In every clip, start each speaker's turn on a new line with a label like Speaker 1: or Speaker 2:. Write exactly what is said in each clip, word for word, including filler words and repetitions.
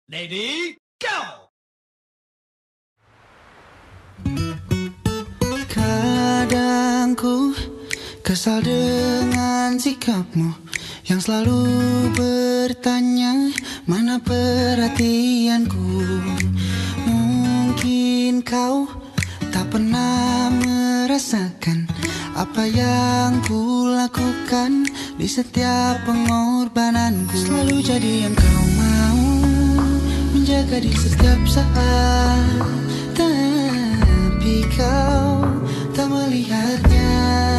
Speaker 1: Lady, go!
Speaker 2: Kadang ku kesal dengan sikapmu yang selalu bertanya mana perhatianku. Mungkin kau tak pernah merasakan apa yang ku lakukan di setiap pengorbananku. Selalu jadi yang kau mau, menjaga di setiap saat, tapi kau tak melihatnya.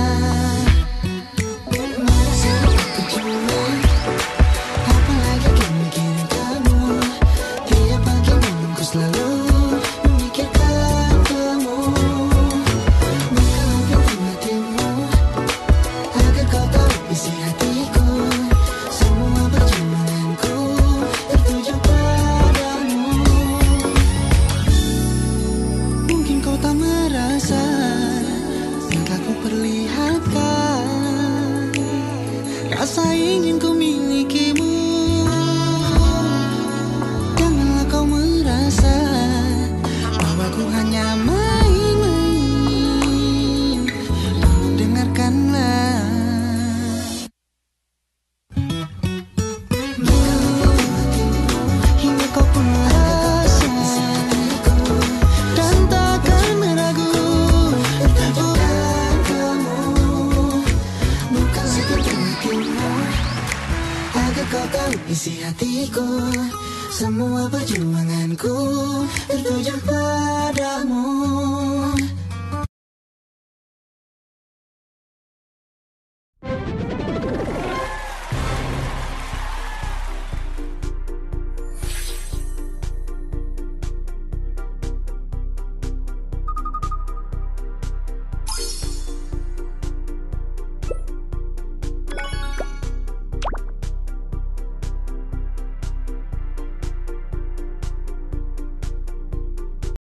Speaker 2: Merasa percuma, apalagi aku mikirin kamu. Tiap pagi malam ku selalu memikirkan kamu. Buka pintu hatimu agar kau tahu isi hatiku. Semua perjuanganku tertuju padamu. Mungkin kau tak merasa yang telah ku perlihatkan, rasa ingin ku milikimu. Janganlah kau merasa bahwa ku hanya main-main. Tolong dengarkanlah. Hingga kau pun merasa dan takkan meragu. Bukan kamu, bukan seperti hatimu, agar kau tahu isi hatiku. Semua perjuanganku tertuju padamu.